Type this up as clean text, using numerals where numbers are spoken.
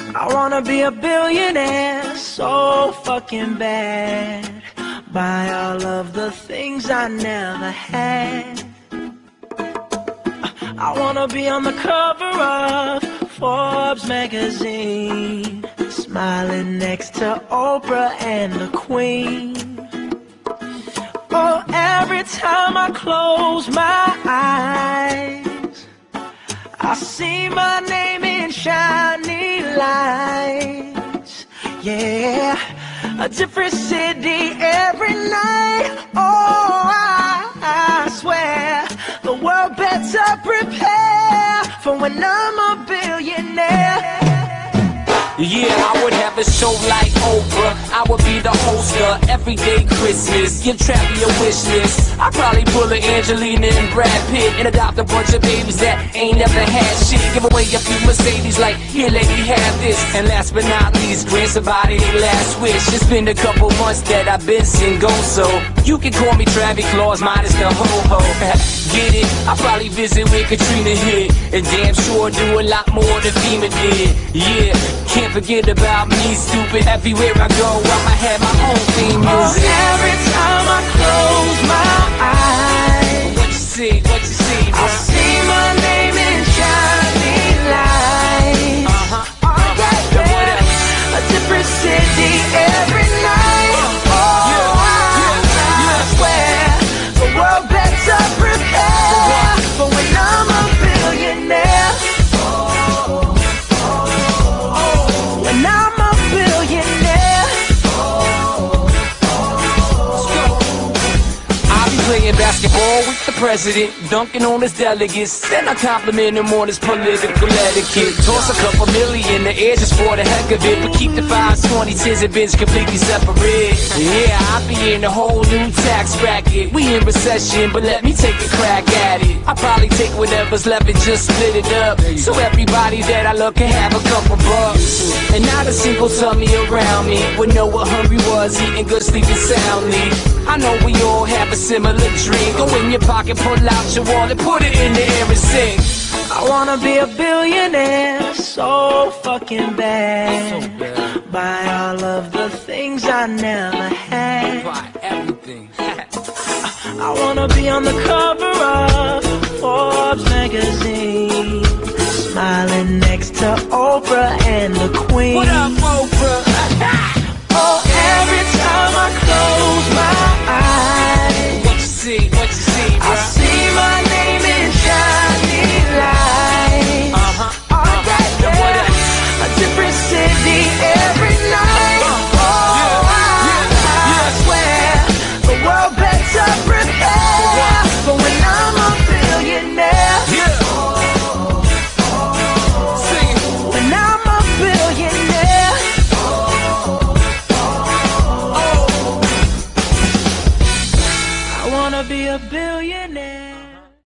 I wanna be a billionaire so fucking bad. Buy all of the things I never had. I wanna be on the cover of Forbes magazine, smiling next to Oprah and the Queen. Oh, every time I close my eyes, I see my name in shiny lights. Yeah, a different city every night. Oh, I swear the world better prepare for when I'm a billionaire. Yeah, I would have a show like Oprah. I would be the host of Everyday Christmas. Give Travis a wish list. I'd probably pull a Angelina and Brad Pitt and adopt a bunch of babies that ain't never had shit. Give away a few Mercedes like, here lady, have this. And last but not least, grant somebody their last wish. It's been a couple months that I've been single, so you can call me Travis Claus minus the ho-ho. Get it? I probably visit where Katrina hit, and damn sure do a lot more than FEMA did. Yeah, can't forget about me, stupid. Everywhere I go, I'ma have my own theme music. Oh, every time I close my eyes, what you see, I see my name in shiny lights. Oh, yeah. A different city every night. I swear the world better prepare for when I'm a billionaire. When I'm a billionaire. I'll be playing basketball with the president, dunking on his delegates. Then I compliment him on his political etiquette. Toss a couple million in the air just for the heck of it, but keep the 5s, 20s, 10s, and bins completely separate. Yeah, I'll be in a whole new tax bracket. We in recession, but let me take a crack at it. I'll probably take whatever's left and just split it up, so everybody that I love can have a couple bucks. And not a single tummy around me would know what hungry was, eating good, sleeping soundly. I know we all have a similar dream. Go in your pocket, pull out your wallet, put it in the air and sing. I wanna be a billionaire so fucking bad. Buy all of the things I never had. Buy everything. I wanna be on the cover of Forbes magazine, smiling next to Oprah and the Queen. What up, Oprah?